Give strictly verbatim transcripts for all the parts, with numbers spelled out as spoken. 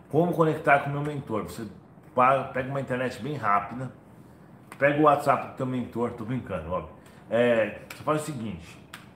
Como conectar com o meu mentor? Você pa- pega uma internet bem rápida, pega o WhatsApp do teu mentor, tô brincando, óbvio. É, você faz o seguinte,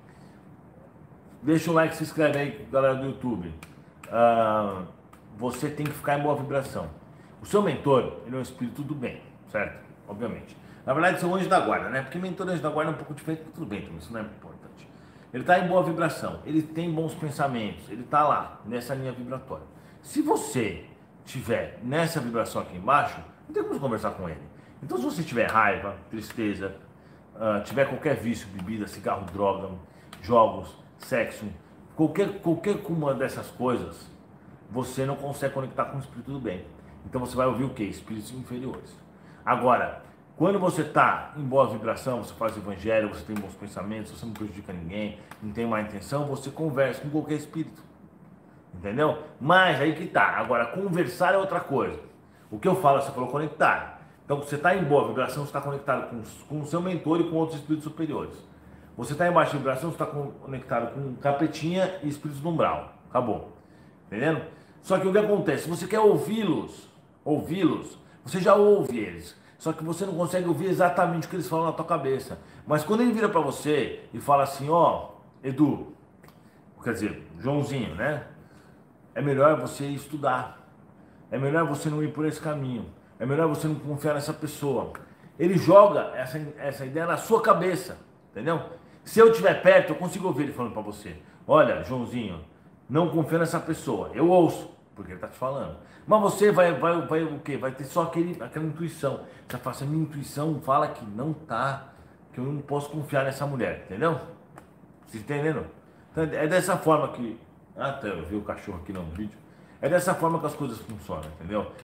deixa o like, se inscreve aí, galera do YouTube. Ah, você tem que ficar em boa vibração. O seu mentor, ele é um espírito do bem, certo? Obviamente. Na verdade, são anjos da guarda, né? Porque mentor e anjo da guarda é um pouco diferente, mas tudo bem, então isso não é importante. Ele está em boa vibração, ele tem bons pensamentos, ele está lá, nessa linha vibratória. Se você tiver nessa vibração aqui embaixo, não tem como conversar com ele. Então, se você tiver raiva, tristeza, ah, tiver qualquer vício, bebida, cigarro, droga, jogos, sexo, qualquer, qualquer uma dessas coisas, você não consegue conectar com o espírito do bem. Então você vai ouvir o que? Espíritos inferiores. Agora, quando você está em boa vibração, você faz o evangelho, você tem bons pensamentos, você não prejudica ninguém, não tem má intenção, você conversa com qualquer espírito. Entendeu? Mas aí que tá. Agora, conversar é outra coisa. O que eu falo, você falou conectar. Então, você está em boa vibração, você está conectado com, com o seu mentor e com outros espíritos superiores. Você está em baixa vibração, você está conectado com capetinha e espíritos do umbral. Acabou. Entendendo? Só que o que acontece? Se você quer ouvi-los, ouvi-los, você já ouve eles. Só que você não consegue ouvir exatamente o que eles falam na tua cabeça. Mas quando ele vira para você e fala assim, ó, Edu, quer dizer, Joãozinho, né? É melhor você estudar. É melhor você não ir por esse caminho. É melhor você não confiar nessa pessoa. Ele joga essa, essa ideia na sua cabeça, entendeu? Se eu estiver perto, eu consigo ouvir ele falando para você. Olha, Joãozinho, não confia nessa pessoa. Eu ouço, porque ele está te falando. Mas você vai, vai, vai o quê? Vai ter só aquele, aquela intuição. Você fala assim, a minha intuição fala que não tá, que eu não posso confiar nessa mulher, entendeu? Vocês entendendo? Então, é dessa forma que... Ah, tá, eu vi o cachorro aqui no vídeo. É dessa forma que as coisas funcionam, entendeu?